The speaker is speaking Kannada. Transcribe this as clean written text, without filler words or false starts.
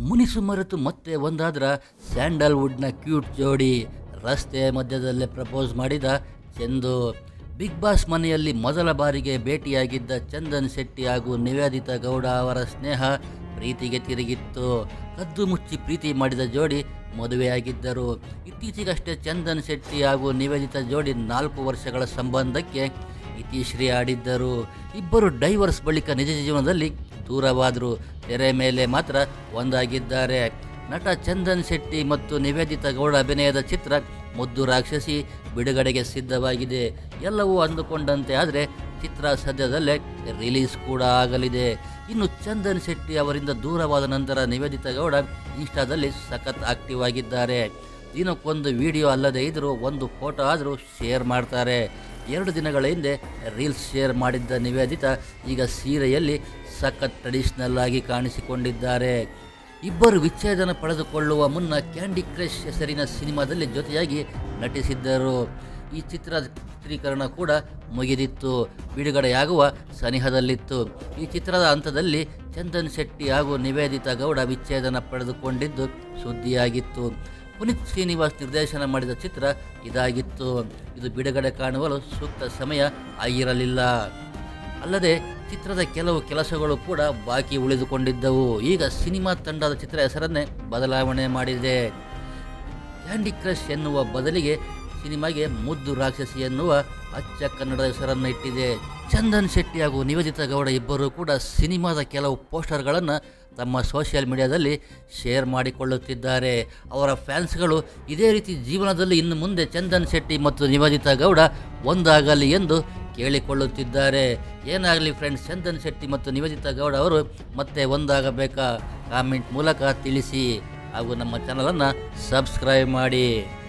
ಮುನಿಸು ಮರೆತು ಮತ್ತೆ ಒಂದಾದ್ರ ಸ್ಯಾಂಡಲ್ವುಡ್ನ ಕ್ಯೂಟ್ ಜೋಡಿ. ರಸ್ತೆ ಮಧ್ಯದಲ್ಲೇ ಪ್ರಪೋಸ್ ಮಾಡಿದ ಚಂದು. ಬಿಗ್ ಬಾಸ್ ಮನೆಯಲ್ಲಿ ಮೊದಲ ಬಾರಿಗೆ ಭೇಟಿಯಾಗಿದ್ದ ಚಂದನ್ ಶೆಟ್ಟಿ ಹಾಗೂ ನಿವೇದಿತಾ ಗೌಡ ಅವರ ಸ್ನೇಹ ಪ್ರೀತಿಗೆ ತಿರುಗಿತ್ತು. ಕದ್ದು ಮುಚ್ಚಿ ಪ್ರೀತಿ ಮಾಡಿದ ಜೋಡಿ ಮದುವೆಯಾಗಿದ್ದರು. ಇತ್ತೀಚೆಗಷ್ಟೇ ಚಂದನ್ ಶೆಟ್ಟಿ ಹಾಗೂ ನಿವೇದಿತಾ ಜೋಡಿ 4 ವರ್ಷಗಳ ಸಂಬಂಧಕ್ಕೆ ಇತಿಶ್ರೀ ಆಡಿದ್ದರು. ಇಬ್ಬರು ಡೈವರ್ಸ್ ಬಳಿಕ ನಿಜ ಜೀವನದಲ್ಲಿ ದೂರವಾದರು. ತೆರೆ ಮೇಲೆ ಮಾತ್ರ ಒಂದಾಗಿದ್ದಾರೆ. ನಟ ಚಂದನ್ ಶೆಟ್ಟಿ ಮತ್ತು ನಿವೇದಿತಾ ಗೌಡ ಅಭಿನಯದ ಚಿತ್ರ ಮುದ್ದು ರಾಕ್ಷಸಿ ಬಿಡುಗಡೆಗೆ ಸಿದ್ಧವಾಗಿದೆ. ಎಲ್ಲವೂ ಅಂದುಕೊಂಡಂತೆ ಆದರೆ ಚಿತ್ರ ಸದ್ಯದಲ್ಲೇ ರಿಲೀಸ್ ಕೂಡ ಆಗಲಿದೆ. ಇನ್ನು ಚಂದನ್ ಶೆಟ್ಟಿ ಅವರಿಂದ ದೂರವಾದ ನಂತರ ನಿವೇದಿತಾ ಗೌಡ ಇನ್ಸ್ಟಾದಲ್ಲಿ ಸಖತ್ ಆಕ್ಟಿವ್ ಆಗಿದ್ದಾರೆ. ದಿನಕ್ಕೊಂದು ವಿಡಿಯೋ ಅಲ್ಲದೇ ಇದ್ದರೂ ಒಂದು ಫೋಟೋ ಆದರೂ ಶೇರ್ ಮಾಡ್ತಾರೆ. 2 ದಿನಗಳ ಹಿಂದೆ ರೀಲ್ಸ್ ಶೇರ್ ಮಾಡಿದ್ದ ನಿವೇದಿತಾ ಈಗ ಸೀರೆಯಲ್ಲಿ ಸಖತ್ ಟ್ರೆಡಿಷ್ನಲ್ ಆಗಿ ಕಾಣಿಸಿಕೊಂಡಿದ್ದಾರೆ. ಇಬ್ಬರು ವಿಚ್ಛೇದನ ಪಡೆದುಕೊಳ್ಳುವ ಮುನ್ನ ಕ್ಯಾಂಡಿ ಕ್ರಶ್ ಹೆಸರಿನ ಸಿನಿಮಾದಲ್ಲಿ ಜೊತೆಯಾಗಿ ನಟಿಸಿದ್ದರು. ಈ ಚಿತ್ರೀಕರಣ ಕೂಡ ಮುಗಿದಿತ್ತು, ಬಿಡುಗಡೆಯಾಗುವ ಸನಿಹದಲ್ಲಿತ್ತು. ಈ ಚಿತ್ರದ ಹಂತದಲ್ಲಿ ಚಂದನ್ ಶೆಟ್ಟಿ ಹಾಗೂ ನಿವೇದಿತಾ ಗೌಡ ವಿಚ್ಛೇದನ ಪಡೆದುಕೊಂಡಿದ್ದು ಸುದ್ದಿಯಾಗಿತ್ತು. ಪುನೀತ್ ಶ್ರೀನಿವಾಸ್ ನಿರ್ದೇಶನ ಮಾಡಿದ ಚಿತ್ರ ಇದಾಗಿತ್ತು. ಇದು ಬಿಡುಗಡೆ ಕಾಣುವಲು ಸೂಕ್ತ ಸಮಯ ಆಗಿರಲಿಲ್ಲ. ಅಲ್ಲದೆ ಚಿತ್ರದ ಕೆಲವು ಕೆಲಸಗಳು ಕೂಡ ಬಾಕಿ ಉಳಿದುಕೊಂಡಿದ್ದವು. ಈಗ ಸಿನಿಮಾ ತಂಡದ ಚಿತ್ರ ಹೆಸರನ್ನೇ ಬದಲಾವಣೆ ಮಾಡಿದೆ. ಕ್ಯಾಂಡಿ ಕ್ರಶ್ ಎನ್ನುವ ಬದಲಿಗೆ ಸಿನಿಮಾಗೆ ಮುದ್ದು ರಾಕ್ಷಸಿ ಎನ್ನುವ ಅಚ್ಚ ಕನ್ನಡದ ಹೆಸರನ್ನು ಇಟ್ಟಿದೆ. ಚಂದನ್ ಶೆಟ್ಟಿ ಹಾಗೂ ನಿವೇದಿತಾ ಗೌಡ ಇಬ್ಬರು ಕೂಡ ಸಿನಿಮಾದ ಕೆಲವು ಪೋಸ್ಟರ್ಗಳನ್ನು ತಮ್ಮ ಸೋಷಿಯಲ್ ಮೀಡಿಯಾದಲ್ಲಿ ಶೇರ್ ಮಾಡಿಕೊಳ್ಳುತ್ತಿದ್ದಾರೆ. ಅವರ ಫ್ಯಾನ್ಸ್ಗಳು ಇದೇ ರೀತಿ ಜೀವನದಲ್ಲಿ ಇನ್ನು ಮುಂದೆ ಚಂದನ್ ಶೆಟ್ಟಿ ಮತ್ತು ನಿವೇದಿತಾ ಗೌಡ ಒಂದಾಗಲಿ ಎಂದು ಕೇಳಿಕೊಳ್ಳುತ್ತಿದ್ದಾರೆ. ಏನಾಗಲಿ ಫ್ರೆಂಡ್ಸ್, ಚಂದನ್ ಶೆಟ್ಟಿ ಮತ್ತು ನಿವೇದಿತಾ ಗೌಡ ಅವರು ಮತ್ತೆ ಒಂದಾಗಬೇಕಾ? ಕಾಮೆಂಟ್ ಮೂಲಕ ತಿಳಿಸಿ ಹಾಗೂ ನಮ್ಮ ಚಾನಲನ್ನು ಸಬ್ಸ್ಕ್ರೈಬ್ ಮಾಡಿ.